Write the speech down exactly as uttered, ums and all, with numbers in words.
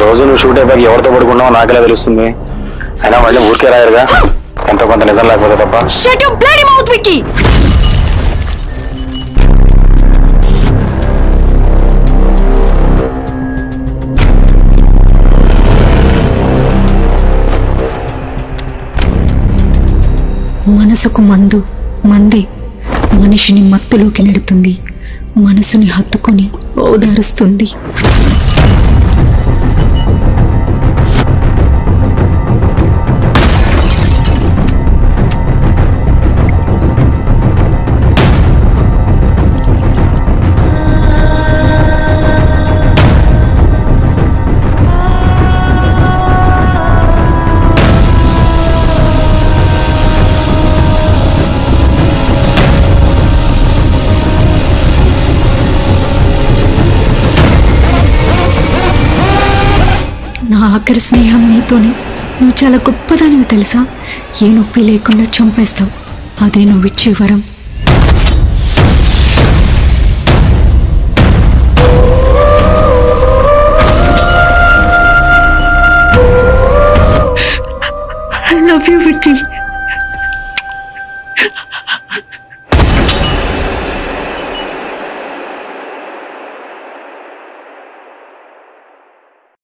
రోజు నువ్వు షూట్ అయిపోయి ఎవరితో పడుకున్నావు నాకెలా తెలుస్తుంది? అయినా మళ్ళీ ఊరికే రాయరుగా, ఎంతో కొంత నిజం లేకపోతే తప్ప. Shut your bloody mouth Vicky. మనసుకు మందు మందే మనిషిని మత్తులోకి నెడుతుంది, మనసుని హత్తుకొని ఓదారుస్తుంది. నా ఆఖరి స్నేహం నీతోనే. నువ్వు చాలా గొప్పదానివి తెలుసా? ఏ నొప్పి లేకుండా చంపేస్తావు, అదే నువ్వు ఇచ్చే వరం. I love you Vicky.